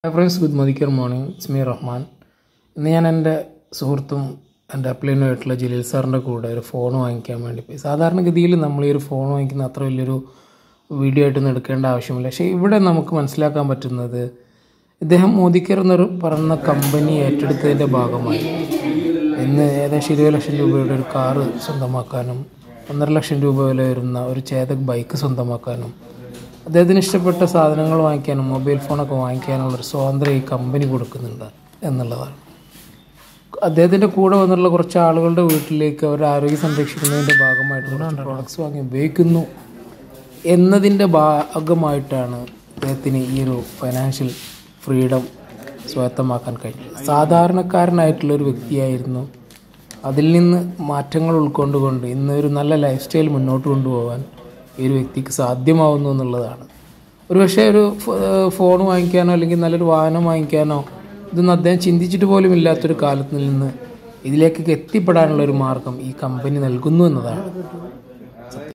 Hi friends, good morning. It's me Rahman. ഇന്ന് ഞാൻ എൻ്റെ സുഹൃത്തും എൻ്റെ അപ്ലൈനുമായിട്ടുള്ള ജലീൽ സാറിൻ്റെ കൂടെ ഒരു ഫോൺ വാങ്ങിക്കാൻ വേണ്ടി പോയി. സാധാരണഗതിയിൽ നമ്മൾ ഈ ഒരു ഫോൺ വാങ്ങിക്കുന്ന അത്ര വലിയൊരു വീഡിയോ ആയിട്ടൊന്നും എടുക്കേണ്ട ആവശ്യമില്ല. പക്ഷേ ഇവിടെ നമുക്ക് മനസ്സിലാക്കാൻ പറ്റുന്നത് ഇദ്ദേഹം മോദിക്കർ എന്നൊരു പറയുന്ന കമ്പനി ഏറ്റെടുത്തതിൻ്റെ ഭാഗമായി ഇന്ന് ഏകദേശം 20 ലക്ഷം രൂപയുടെ ഒരു കാറ് സ്വന്തമാക്കാനും 1.5 ലക്ഷം രൂപ വില വരുന്ന ഒരു ചേതക് ബൈക്ക് സ്വന്തമാക്കാനും അദ്ദേഹത്തിന് ഇഷ്ടപ്പെട്ട സാധനങ്ങൾ വാങ്ങിക്കാനും മൊബൈൽ ഫോണൊക്കെ വാങ്ങിക്കാനുള്ളൊരു സ്വാതന്ത്ര്യം ഈ കമ്പനി കൊടുക്കുന്നുണ്ട് എന്നുള്ളതാണ്. അദ്ദേഹത്തിൻ്റെ കൂടെ വന്നിട്ടുള്ള കുറച്ച് ആളുകളുടെ വീട്ടിലേക്ക് അവരുടെ ആരോഗ്യം സംരക്ഷിക്കുന്നതിൻ്റെ ഭാഗമായിട്ട് കുറച്ച് പ്രോഡക്റ്റ്സ് വാങ്ങി ഉപയോഗിക്കുന്നു എന്നതിൻ്റെ ഭാഗമായിട്ടാണ് അദ്ദേഹത്തിന് ഈ ഒരു ഫൈനാൻഷ്യൽ ഫ്രീഡം സ്വായത്തമാക്കാൻ കഴിഞ്ഞത്. സാധാരണക്കാരനായിട്ടുള്ളൊരു വ്യക്തിയായിരുന്നു. അതിൽ നിന്ന് മാറ്റങ്ങൾ ഉൾക്കൊണ്ടുകൊണ്ട് ഇന്ന് ഒരു നല്ല ലൈഫ് സ്റ്റൈൽ മുന്നോട്ട് കൊണ്ടുപോകാൻ ഈ ഒരു വ്യക്തിക്ക് സാധ്യമാവുന്നു എന്നുള്ളതാണ്. ഒരുപക്ഷെ ഒരു ഫോൺ വാങ്ങിക്കാനോ അല്ലെങ്കിൽ നല്ലൊരു വാഹനം വാങ്ങിക്കാനോ ഇതൊന്നും അദ്ദേഹം ചിന്തിച്ചിട്ട് പോലും ഇല്ലാത്തൊരു കാലത്ത് നിന്ന് ഇതിലേക്കൊക്കെ എത്തിപ്പെടാനുള്ളൊരു മാർഗം ഈ കമ്പനി നൽകുന്നു എന്നതാണ്.